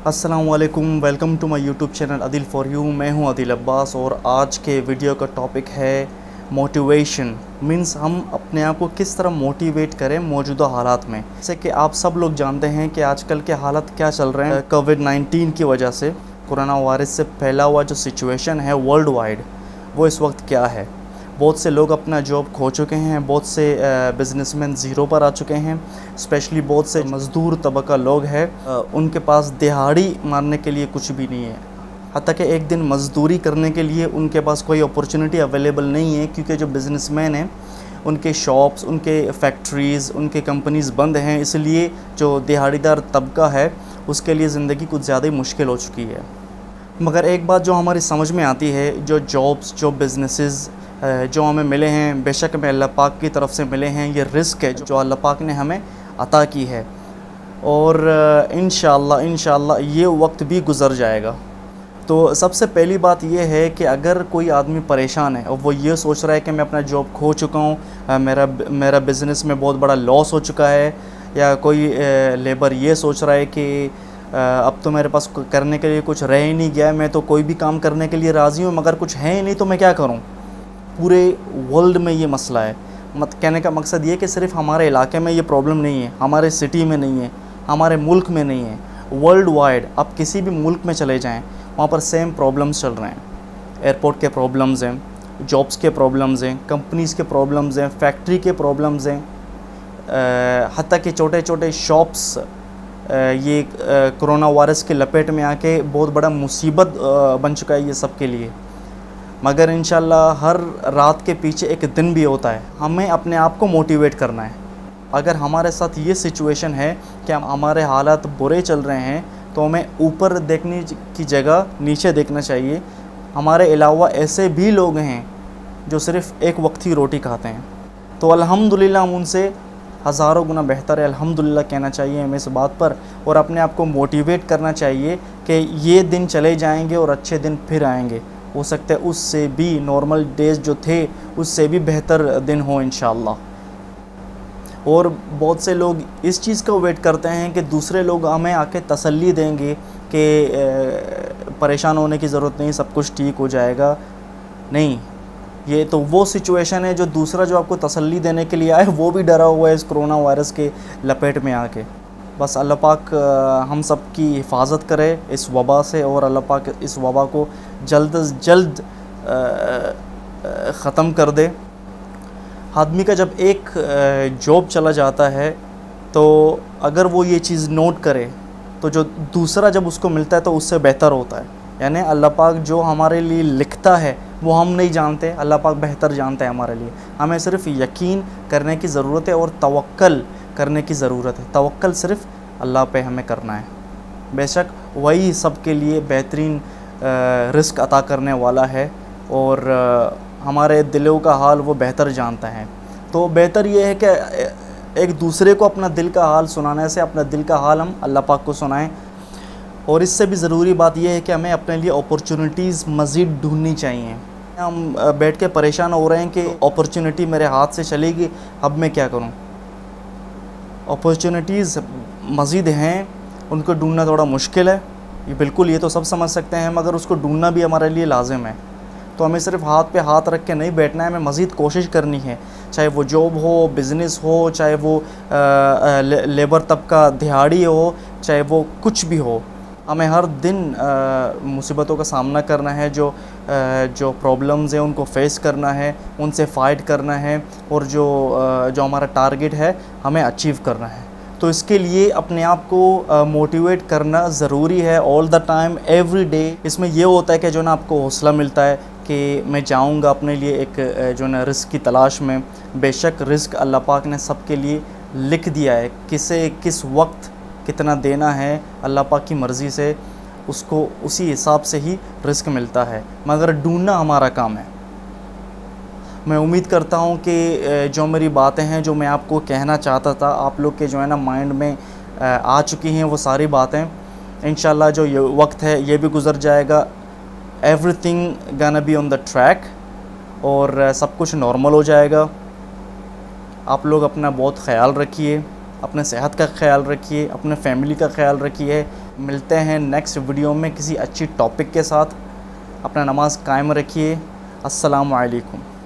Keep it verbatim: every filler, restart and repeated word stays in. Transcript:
अस्सलामुअलैकुम, welcome to my YouTube channel Adil for you. मैं हूं अदिल अब्बास और आज के वीडियो का टॉपिक है मोटिवेशन। मींस हम अपने आप को किस तरह मोटिवेट करें मौजूदा हालात में। जैसे कि आप सब लोग जानते हैं कि आजकल के हालात क्या चल रहे हैं। कोविड नाइन्टीन की वजह से, कोरोना वायरस से फैला हुआ जो सिचुएशन है वर्ल्ड वाइड, वो इस वक्त क्या है। बहुत से लोग अपना जॉब खो चुके हैं, बहुत से बिजनेसमैन ज़ीरो पर आ चुके हैं। स्पेशली बहुत से मज़दूर तबका लोग हैं, उनके पास दिहाड़ी मारने के लिए कुछ भी नहीं है। हत्ता कि एक दिन मज़दूरी करने के लिए उनके पास कोई अपॉर्चुनिटी अवेलेबल नहीं है, क्योंकि जो बिज़नेसमैन हैं उनके शॉप्स, उनके फैक्ट्रीज़, उनके कंपनीज़ बंद हैं। इसलिए जो दिहाड़ीदार तबका है उसके लिए ज़िंदगी कुछ ज़्यादा ही मुश्किल हो चुकी है। मगर एक बात जो हमारी समझ में आती है, जो जॉब्स, जो बिजनेसेस जो हमें मिले हैं, बेशक हमें अल्लाह पाक की तरफ से मिले हैं। ये रिस्क है जो अल्लाह पाक ने हमें अता की है, और इंशाअल्लाह इंशाअल्लाह ये वक्त भी गुज़र जाएगा। तो सबसे पहली बात ये है कि अगर कोई आदमी परेशान है और वो ये सोच रहा है कि मैं अपना जॉब खो चुका हूँ, मेरा मेरा बिज़नेस में बहुत बड़ा लॉस हो चुका है, या कोई लेबर ये सोच रहा है कि अब तो मेरे पास करने के लिए कुछ रह ही नहीं गया, मैं तो कोई भी काम करने के लिए राज़ी हूँ मगर कुछ है ही नहीं, तो मैं क्या करूँ। पूरे वर्ल्ड में ये मसला है। मत कहने का मकसद ये कि सिर्फ हमारे इलाके में ये प्रॉब्लम नहीं है, हमारे सिटी में नहीं है, हमारे मुल्क में नहीं है, वर्ल्ड वाइड आप किसी भी मुल्क में चले जाएं, वहाँ पर सेम प्रॉब्लम्स चल रहे हैं। एयरपोर्ट के प्रॉब्लम्स हैं, जॉब्स के प्रॉब्लम्स हैं, कंपनीज़ के प्रॉब्लम्स हैं, फैक्ट्री के प्रॉब्लम्स हैं, हत्ता कि छोटे छोटे शॉप्स ये कोरोना वायरस के लपेट में आके बहुत बड़ा मुसीबत बन चुका है ये सब के लिए। मगर इंशाल्लाह हर रात के पीछे एक दिन भी होता है। हमें अपने आप को मोटिवेट करना है। अगर हमारे साथ ये सिचुएशन है कि हमारे हालात बुरे चल रहे हैं, तो हमें ऊपर देखने की जगह नीचे देखना चाहिए। हमारे अलावा ऐसे भी लोग हैं जो सिर्फ़ एक वक्त ही रोटी खाते हैं, तो अल्हम्दुलिल्लाह हम उनसे हज़ारों गुना बेहतर है। अल्हम्दुलिल्लाह कहना चाहिए हमें इस बात पर, और अपने आप को मोटिवेट करना चाहिए कि ये दिन चले जाएंगे और अच्छे दिन फिर आएंगे। हो सकता है उससे भी, नॉर्मल डेज़ जो थे उससे भी बेहतर दिन हो इंशाअल्लाह। और बहुत से लोग इस चीज़ का वेट करते हैं कि दूसरे लोग हमें आके तसल्ली देंगे कि परेशान होने की ज़रूरत नहीं, सब कुछ ठीक हो जाएगा। नहीं, ये तो वो सिचुएशन है जो दूसरा जो आपको तसल्ली देने के लिए आए वो भी डरा हुआ है इस कोरोना वायरस के लपेट में आके। बस अल्लाह पाक हम सब की हिफाजत करे इस वबा से, और अल्लाह पाक इस वबा को जल्द अज जल्द ख़त्म कर दे। आदमी का जब एक जॉब चला जाता है, तो अगर वो ये चीज़ नोट करे, तो जो दूसरा जब उसको मिलता है तो उससे बेहतर होता है। यानी अल्लाह पाक जो हमारे लिए लिखता है वो हम नहीं जानते, अल्लाह पाक बेहतर जानता है हमारे लिए। हमें सिर्फ़ यकीन करने की ज़रूरत है और तवक्कल करने की ज़रूरत है। तवक्कल सिर्फ़ अल्लाह पे हमें करना है। बेशक वही सब के लिए बेहतरीन रिस्क अता करने वाला है, और हमारे दिलों का हाल वो बेहतर जानता है। तो बेहतर ये है कि एक दूसरे को अपना दिल का हाल सुनाने से अपना दिल का हाल हम अल्लाह पाक को सुनाएं। और इससे भी ज़रूरी बात यह है कि हमें अपने लिए अपॉर्चुनिटीज़ मज़ीद ढूंढनी चाहिए। हम बैठ के परेशान हो रहे हैं कि अपॉर्चुनिटी मेरे हाथ से चलेगी, अब मैं क्या करूं। अपॉर्चुनिटीज़ मज़ीद हैं, उनको ढूंढना थोड़ा मुश्किल है, ये बिल्कुल, ये तो सब समझ सकते हैं, मगर उसको ढूंढना भी हमारे लिए लाजिम है। तो हमें सिर्फ हाथ पे हाथ रख के नहीं बैठना है, हमें मज़ीद कोशिश करनी है। चाहे वो जॉब हो, बिज़नेस हो, चाहे वो आ, ले, लेबर तबका दिहाड़ी हो, चाहे वो कुछ भी हो, हमें हर दिन मुसीबतों का सामना करना है। जो आ, जो प्रॉब्लम्स हैं उनको फेस करना है, उनसे फ़ाइट करना है, और जो आ, जो हमारा टारगेट है हमें अचीव करना है। तो इसके लिए अपने आप को मोटिवेट करना ज़रूरी है, all the time, every day. इसमें यह होता है कि जो ना आपको हौसला मिलता है कि मैं जाऊंगा अपने लिए एक जो ना रिस्क की तलाश में। बेशक रिस्क अल्लाह पाक ने सब के लिए लिख दिया है, किसे किस वक्त कितना देना है, अल्लाह पाक की मर्ज़ी से उसको उसी हिसाब से ही रिस्क मिलता है, मगर ढूंढना हमारा काम है। मैं उम्मीद करता हूँ कि जो मेरी बातें हैं, जो मैं आपको कहना चाहता था, आप लोग के जो है ना माइंड में आ चुकी हैं वो सारी बातें। इंशाल्लाह जो ये वक्त है ये भी गुज़र जाएगा, everything gonna be on the track, और सब कुछ नॉर्मल हो जाएगा। आप लोग अपना बहुत ख्याल रखिए, अपने सेहत का ख्याल रखिए, अपने फैमिली का ख्याल रखिए। मिलते हैं नेक्स्ट वीडियो में किसी अच्छी टॉपिक के साथ। अपना नमाज कायम रखिए। अस्सलामु अलैकुम।